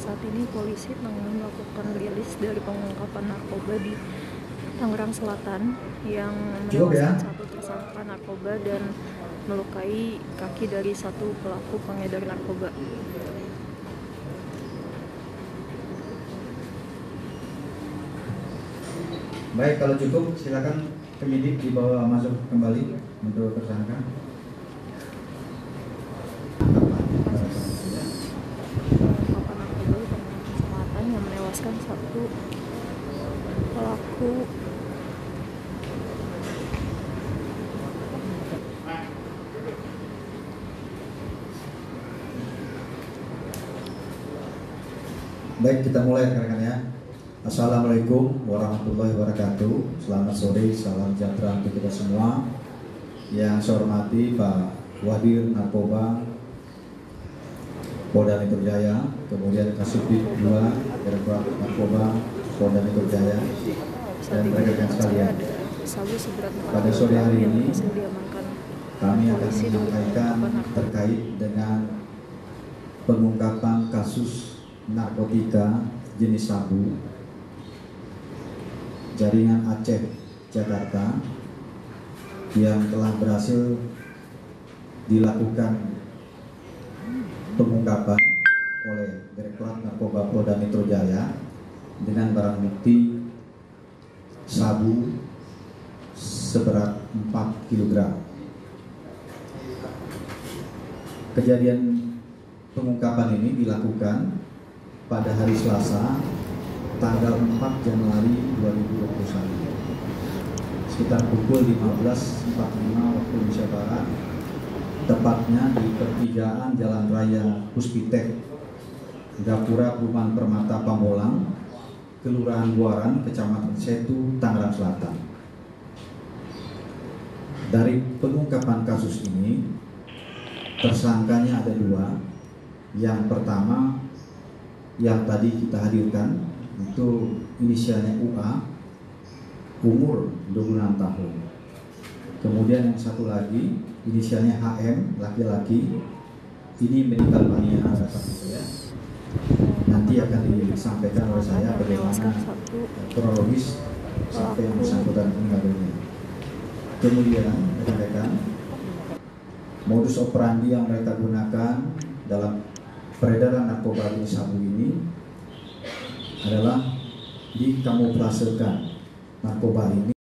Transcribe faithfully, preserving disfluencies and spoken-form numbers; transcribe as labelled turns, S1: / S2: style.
S1: Saat ini polisi tengah melakukan rilis dari pengungkapan narkoba di Tangerang Selatan yang menewaskan ya? satu tersangka narkoba dan melukai kaki dari satu pelaku pengedar narkoba.
S2: Baik, kalau cukup silakan penyidik dibawa masuk kembali untuk tersangka.
S1: Pengungkapan narkoba di Tangerang Selatan yang menewaskan satu pelaku
S2: Baik, kita mulai rekan-rekan ya. Assalamualaikum warahmatullahi wabarakatuh. Selamat sore, salam sejahtera untuk kita semua. Yang saya hormati Pak Wadir Narkoba Polda Metro Jaya, kemudian Kasubdit dua Direktorat Narkoba Polda Metro Jaya, dan rekan-rekan sekalian. Pada sore hari ini kami akan menyampaikan terkait dengan pengungkapan kasus narkotika jenis sabu jaringan Aceh Jakarta yang telah berhasil dilakukan pengungkapan oleh Direktorat Narkoba Polda Metro Jaya dengan barang bukti sabu seberat empat kilogram. Kejadian pengungkapan ini dilakukan pada hari Selasa tanggal empat Januari dua ribu dua puluh satu sekitar pukul lima belas empat puluh lima waktu Indonesia Barat, tepatnya di pertigaan Jalan Raya Puspitek, Gapura Perumahan Permata Pamulang, Kelurahan Buaran, Kecamatan Setu, Tangerang Selatan. Dari pengungkapan kasus ini, tersangkanya ada dua. Yang pertama yang tadi kita hadirkan itu inisialnya U A, umur dua puluh enam tahun. Kemudian yang satu lagi inisialnya H M, laki-laki, ini meninggal dunia pada saat itu ya. Nanti akan disampaikan oleh saya bagaimana kronologis sampai yang bersangkutan meninggal dunia. Kemudian rekan-rekan, modus operandi yang mereka gunakan dalam peredaran narkoba jenis sabu ini adalah dikamuflasekan narkoba ini